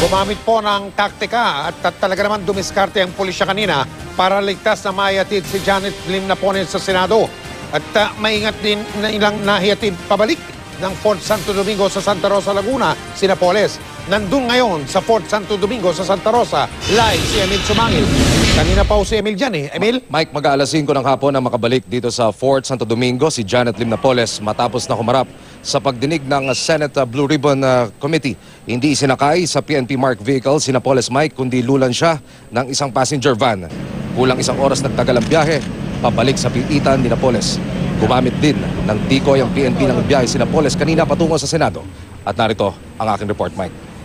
Gumamit po ng taktika at talaga naman dumiskarte ang pulisya kanina para ligtas na maihatid si Janet Lim Napoles sa Senado. At maingat din na ilang nahihatid pabalik ng Fort Santo Domingo sa Santa Rosa, Laguna, si Napoles. Nandun ngayon sa Fort Santo Domingo sa Santa Rosa, live si Emil Sumangil. Kanina pa si Emil dyan Emil? Mike, mag-aalas 5 ng hapon na makabalik dito sa Fort Santo Domingo si Janet Lim Napoles matapos na humarap sa pagdinig ng Senate Blue Ribbon Committee. Hindi isinakay sa PNP Mark vehicle si Napoles, Mike, kundi lulan siya ng isang passenger van. Kulang isang oras nagtagal ang biyahe, pabalik sa piitan ni Napoles. Gumamit din ng tikoy ang PNP ng biyahe si Napoles kanina patungo sa Senado. At narito ang aking report, Mike.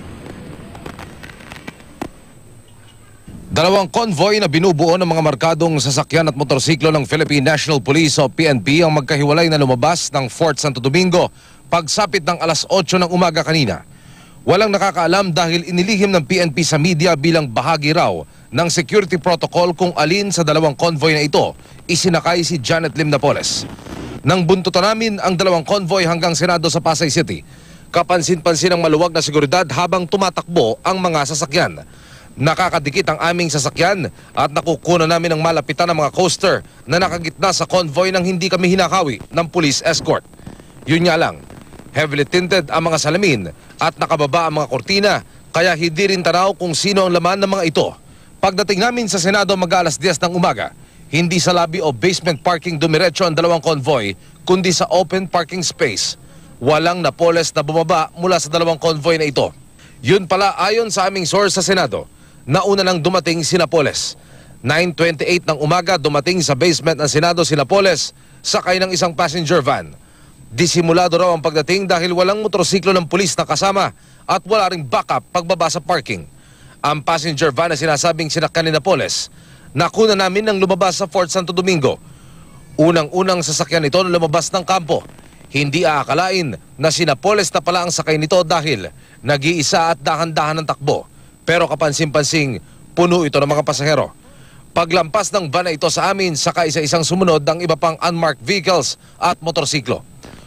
Dalawang convoy na binubuo ng mga markadong sasakyan at motorsiklo ng Philippine National Police o PNP ang magkahiwalay na lumabas ng Fort Santo Domingo pagsapit ng alas 8 ng umaga kanina. Walang nakakaalam dahil inilihim ng PNP sa media bilang bahagi raw ng security protocol kung alin sa dalawang convoy na ito isinakay si Janet Lim Napoles. Nang buntutan namin ang dalawang convoy hanggang Senado sa Pasay City, kapansin-pansin ang maluwag na seguridad habang tumatakbo ang mga sasakyan. Nakakadikit ang aming sasakyan at nakukuha namin ng malapitan ng mga coaster na nakagitna sa convoy nang hindi kami hinakawi ng police escort. Yun nga lang, heavily tinted ang mga salamin at nakababa ang mga kortina kaya hindi rin tanaw kung sino ang laman ng mga ito. Pagdating namin sa Senado mag-alas 10 ng umaga, hindi sa lobby o basement parking dumiretso ang dalawang convoy kundi sa open parking space. Walang Napoles na bumaba mula sa dalawang convoy na ito. Yun pala ayon sa aming source sa Senado. Nauna nang dumating si Napoles. 9:28 ng umaga dumating sa basement ng Senado si Napoles sakay ng isang passenger van. Disimulado raw ang pagdating dahil walang motorsiklo ng pulis na kasama at wala ring backup pagbaba sa parking. Ang passenger van na sinasabing sinakyan ni Napoles, nakuna namin nang lumabas sa Fort Santo Domingo. Unang-unang sasakyan nito na lumabas ng kampo. Hindi aakalain na si Napoles na pala ang sakay nito dahil nag-iisa at dahan-dahan ng takbo. Pero kapansin-pansing, puno ito ng mga pasahero. Paglampas ng van na ito sa amin, saka isa-isang sumunod ng iba pang unmarked vehicles at motorsiklo.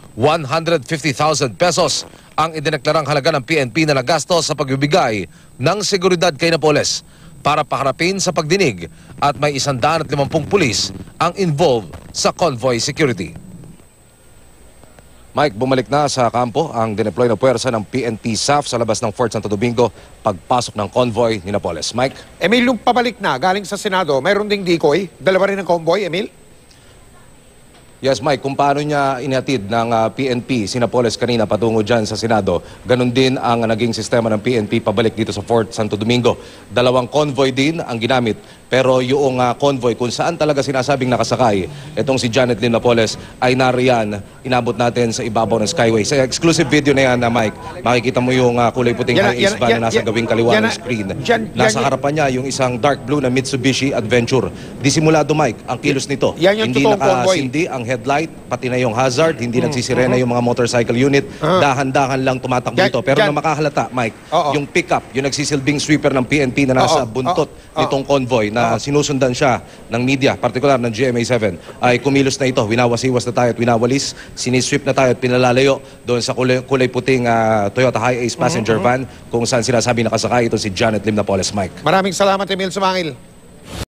150,000 pesos ang idineklarang halaga ng PNP na nagastos sa pagbibigay ng seguridad kay Napoles para paharapin sa pagdinig at may 150 pulis ang involved sa convoy security. Mike, bumalik na sa kampo ang dineploy na puwersa ng PNP SAF sa labas ng Fort Santo Domingo pagpasok ng convoy ni Napoles. Mike? Emil, yung pabalik na galing sa Senado, mayroon ding decoy? Dalawa rin ng convoy, Emil? Yes, Mike, kung paano niya inihatid ng PNP si Napoles kanina patungo dyan sa Senado, ganun din ang naging sistema ng PNP pabalik dito sa Fort Santo Domingo. Dalawang convoy din ang ginamit, pero yung convoy kung saan talaga sinasabing nakasakay, itong si Janet Lim Napoles ay nariyan, inabot natin sa ibabaw ng Skyway. Sa exclusive video na yan, Mike, makikita mo yung kulay puting high-ace van na nasa gawing kaliwa ng screen. Nasa harapan niya yung isang dark blue na Mitsubishi Adventure. Disimulado, Mike, ang kilos nito. Hindi nakasindi ang headlight, pati na yung hazard, hindi nagsisirena yung mga motorcycle unit, dahan-dahan lang tumatakbo ito. Pero na makahalata, Mike, yung pickup, yung nagsisilbing sweeper ng PNP na nasa buntot nitong convoy na sinusundan siya ng media, partikular ng GMA7, ay kumilos na ito. Winawasiwas na tayo at winawalis, sinisweep na tayo at pinalalayo doon sa kulay puting Toyota Hi-Ace passenger van kung saan sinasabi nakasakay ito si Janet Lim Napoles, Mike. Maraming salamat, Emil Sumangil.